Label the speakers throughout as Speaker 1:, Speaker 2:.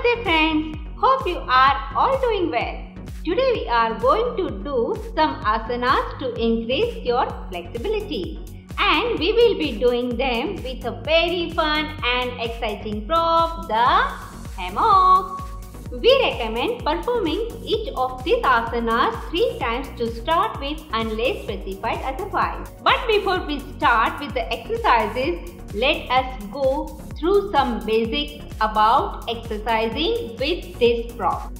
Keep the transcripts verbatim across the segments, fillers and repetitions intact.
Speaker 1: Namaste friends, hope you are all doing well. Today we are going to do some asanas to increase your flexibility, and we will be doing them with a very fun and exciting prop, the hammock. We recommend performing each of these asanas three times to start with unless specified otherwise. But before we start with the exercises, let us go through some basics about exercising with this prop.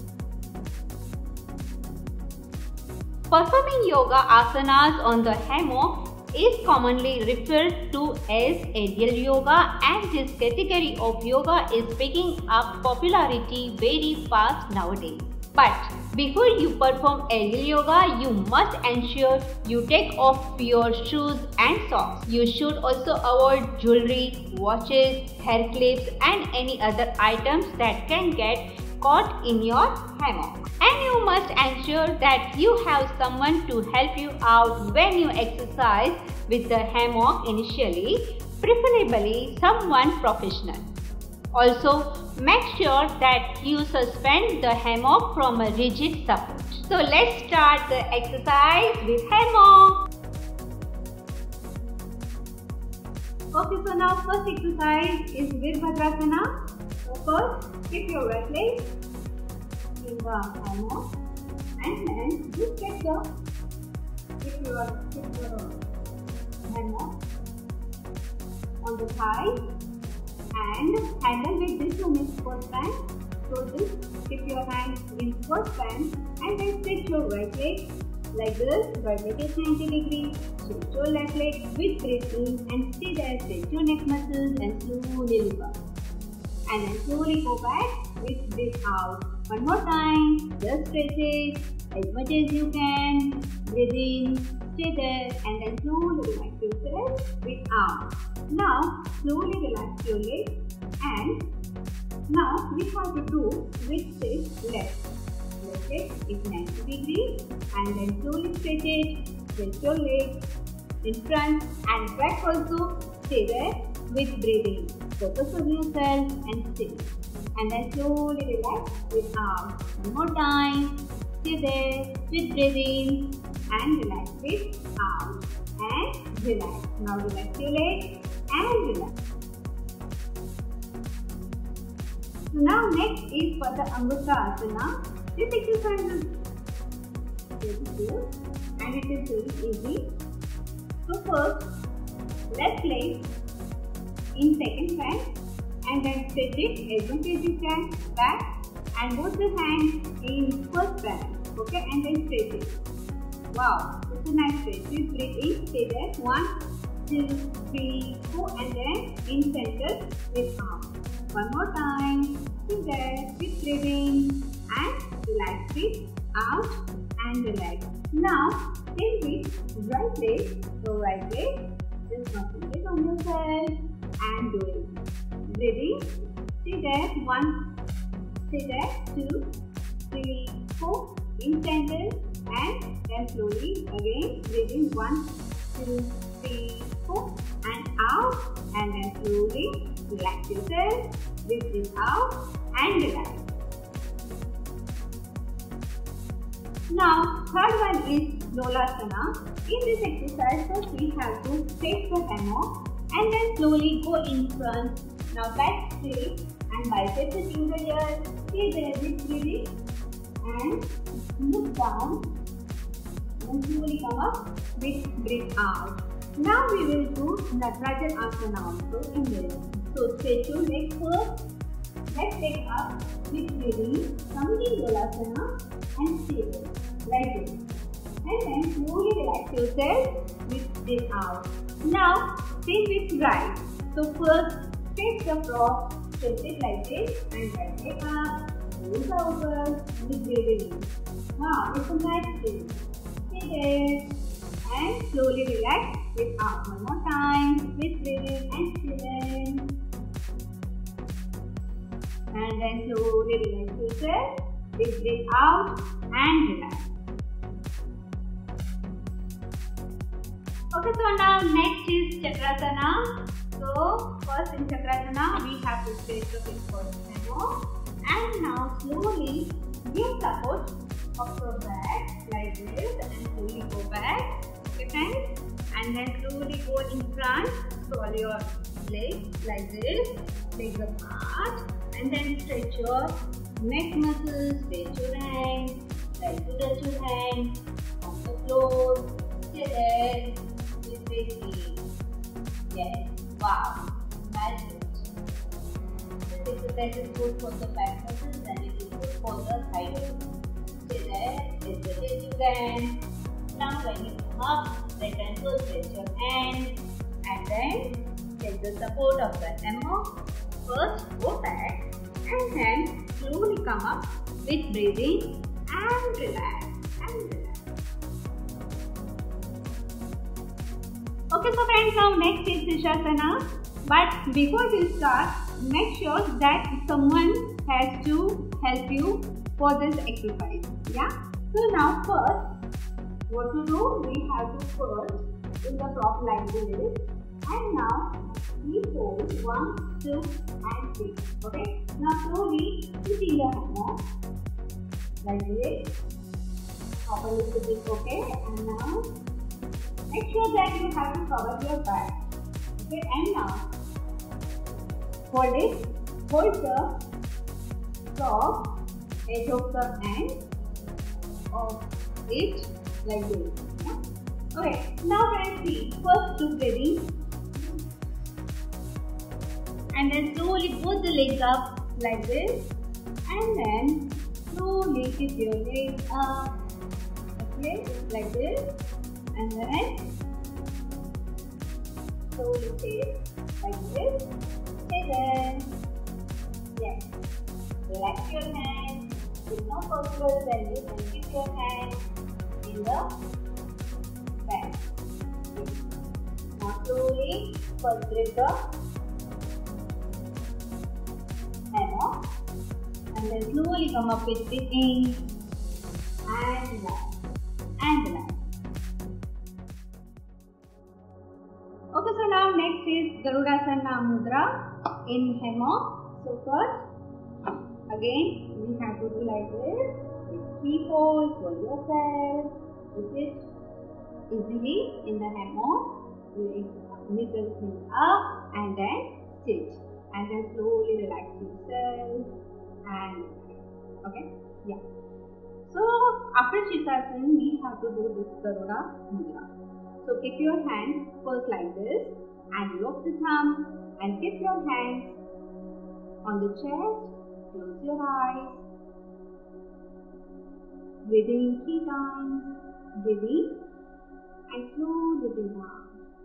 Speaker 1: Performing yoga asanas on the hammock is commonly referred to as aerial yoga, and this category of yoga is picking up popularity very fast nowadays. But before you perform aerial yoga, you must ensure you take off your shoes and socks. You should also avoid jewelry, watches, hair clips and any other items that can get caught in your hammock. And you must ensure that you have someone to help you out when you exercise with the hammock initially, preferably someone professional. Also, make sure that you suspend the hammock from a rigid support. So let's start the exercise with hammock. Okay, so now first exercise is Virabhadrasana. So first, keep your right leg in the hammock, and then just take the keep your, keep your hammock on the thigh and handle with this one is first band. So just keep your hands in first band and then stretch your right leg like this. Right leg is ninety degrees. Stretch your left leg with breathing and stay there. Stretch your neck muscles and slowly look up. And then slowly go back with breathe out. One more time. Just stretch it as much as you can. Breathe in. Stay there and then slowly relax yourself. Breathe out. Now slowly relax your leg, and now we have to do with this left. Left leg is ninety degrees, and then slowly stretch it. Stretch your leg in front and back also. Stay there with breathing. Focus on yourself and stay. And then slowly relax. Breathe out. One more time. Stay there with breathing and relax it out and relax. Now relax your leg and relax. So now next is for the Angusta Asana. This exercise is very good and it is very easy. So first, left leg in second band and then stretch it as much as you can back, and both the hands in first band. Okay, and then stretch it. Wow, it's a nice stretch. Please breathe in, stay there. One, two, three, four, and then in center with arm. One more time. Stay there with breathing and relax it out and relax. Now, same with right leg. So right leg, just concentrate on yourself and do it. Breathing. Stay there. One. Stay there. Two, three, four. In center. And then slowly again breathing one, two, three, four, and out, and then slowly relax yourself, breathe out and relax. Now third one is Lolasana. In this exercise, first we have to take the hammock and then slowly go in front. Now back straight and biceps into the ear. Stay there with breathing and look down. And slowly come up with breathe out. Now we will do Natarajan Asana also in this. So stretch your leg first. Let's take up with breathing. Come in Lolasana and stay there like this. And then slowly relax yourself with breathe out. Now same with right. So first take the prop, stretch it like this, and then take up, roll over with breathing. Wow, it's a nice thing. Stay there and slowly relax with out. One more time with breathing and stay there. And then slowly relax yourself with breathe out and relax. Okay, so now next is Chakrasana. So first in Chakrasana we have to stretch the feet first and And now slowly give support of your back like this and slowly go back. Okay friends? And then slowly go in front. Scroll your legs like this. Legs apart. And then stretch your neck muscles. Stretch your hands. Try to touch your hands on the floor. Stay there. With breathing. Yes. Wow. That's it. This exercise is good for the back muscles and it is good for the side muscles. Stay there. Lift the tail again. Now when you come up, right ankle, stretch your hands and then take the support of the hammock. First go back and then slowly come up with breathing and relax and relax. Okay, so friends, now next is Sirsasana. But before we start, make sure that someone has to help you for this exercise. Yeah. So now first, what to do? We have to first in the prop like this, and now we hold one, two, and three. Okay. Now slowly sit in the hammock like this. Hop a little bit. Okay. And now make sure that you have to cover your back. Okay. And now hold it. Hold the top edge of the end of it like this. Yeah? Okay. Now friends, see. First do breathing. And then slowly put the legs up like this. And then slowly keep your legs up. Okay. Like this. And then slowly take like this. Stay there. Yes. Relax your hands. If not possible, then you can keep your hands in the back. Okay. Now slowly first breathe the hammock and then slowly come up with breathing and relax and relax. Okay, so now next is Garudasana Mudra in hammock. So first, again we have to do like this. With three folds for yourself. You sit easily in the hammock, legs middle thing up and then sit. And then slowly relax yourself and okay, yeah. So after Sirsasana, we have to do this Garuda Mudra. So keep your hands first like this and lock the thumb and keep your hands on the chest. Close your eyes. Breathe in three times. Breathe in and slowly breathe out.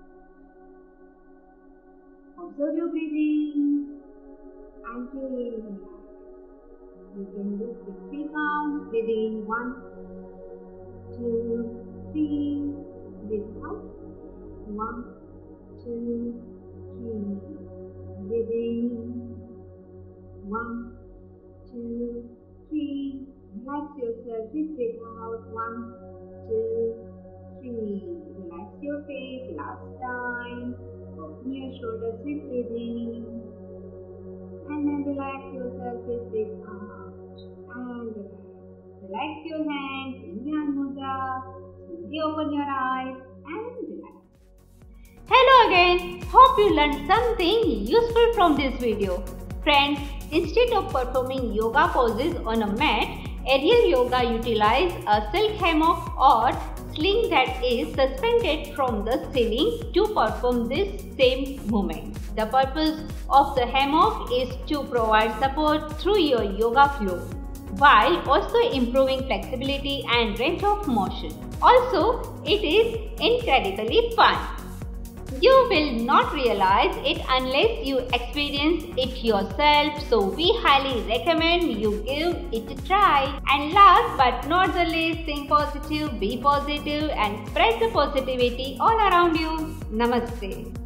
Speaker 1: Observe your breathing and feel. You can do with three counts. Breathe in one, two, three. Breathe out. One, two, three. Breathe in. One, two, three. Relax yourself. Breathe out. One, two, three. Relax your face. Last time. Open your shoulders with breathing. And then relax yourself with breathe out. And relax. Relax your hands in Dhyan Mudra. Slowly open your eyes and relax. Hello again. Hope you learned something useful from this video. Friends, instead of performing yoga poses on a mat, aerial yoga utilize a silk hammock or sling that is suspended from the ceiling to perform this same movement. The purpose of the hammock is to provide support through your yoga flow, while also improving flexibility and range of motion. Also, it is incredibly fun. You will not realize it unless you experience it yourself, so we highly recommend you give it a try. And last but not the least, think positive, be positive and spread the positivity all around you. Namaste.